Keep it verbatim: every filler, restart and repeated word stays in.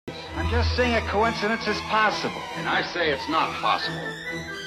I'm just saying a coincidence is possible. And I say it's not possible.